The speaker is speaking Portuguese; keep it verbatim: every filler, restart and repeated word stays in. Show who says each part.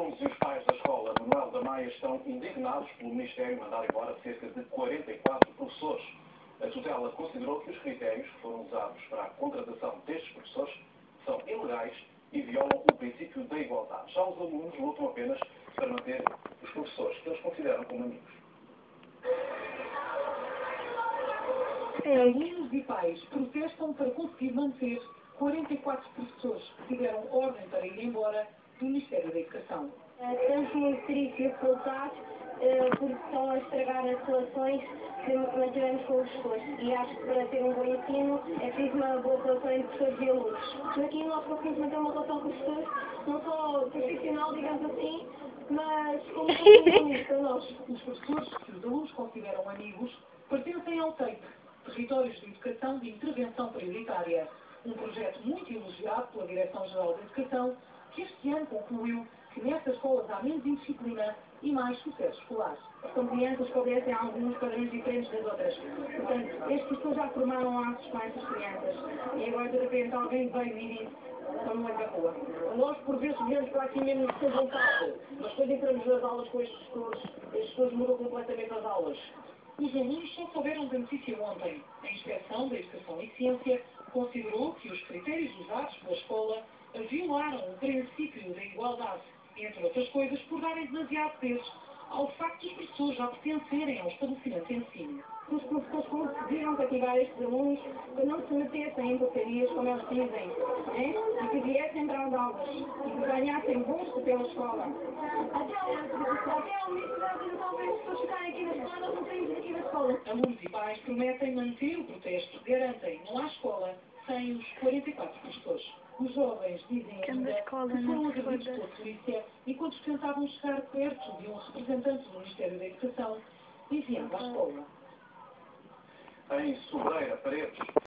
Speaker 1: alunos e os pais da escola Manuel da Maia estão indignados pelo Ministério mandar embora cerca de quarenta e quatro professores. A tutela considerou que os critérios que foram usados para a contratação destes professores são ilegais e violam o princípio da igualdade. Já os alunos lutam apenas para manter os professores que eles consideram como amigos.
Speaker 2: Alunos e pais protestam para conseguir manter quarenta e quatro professores que tiveram ordem para ir embora do Ministério da Educação.
Speaker 3: Estamos muito tristes e revoltados porque estão a estragar as relações que mantivemos com os professores. E acho que para ter um bom ensino é preciso uma boa relação entre professores e alunos. Aqui nós conseguimos manter uma relação com os professores, não só profissional, digamos assim, mas como amigos para nós.
Speaker 2: Os professores que os alunos consideram amigos pertencem ao TEIP, Territórios de Educação de Intervenção Prioritária, um projeto muito elogiado pela Direção-Geral da Educação, que este ano concluiu que nestas escolas há menos indisciplina e mais sucesso escolar.
Speaker 3: São crianças que obedecem a alguns padrões diferentes das outras. Portanto, estes professores já formaram laços com essas crianças. E agora, de repente, alguém veio e disse: estão no meio da rua. Nós, por vezes, viemos para aqui mesmo sem vontade. Mas quando entramos nas aulas com estes professores, estes professores mudam completamente as aulas.
Speaker 2: Os alunos só souberam da notícia ontem. A Inspeção da Educação e Ciência considerou que os critérios usados pela escola violaram o princípio da igualdade, entre outras coisas, por darem demasiado peso ao facto de os professores já pertencerem ao estabelecimento de ensino.
Speaker 3: Os professores conseguiram cativar estes alunos para não se metessem em porcarias, como eles dizem, né? E que viessem para as aulas e que ganhassem gosto pela escola. Até o, até o ministro da Educação veio as pessoas ficarem aqui na escola, nós não saímos aqui da escola.
Speaker 2: Alunos e pais prometem manter o protesto, garantem não há escola sem os quarenta e quatro professores. Os jovens dizem ainda que foram agredidos pela polícia enquanto tentavam chegar perto de um representante do Ministério da Educação enviado à escola.
Speaker 1: Em Sobreira, Paredes,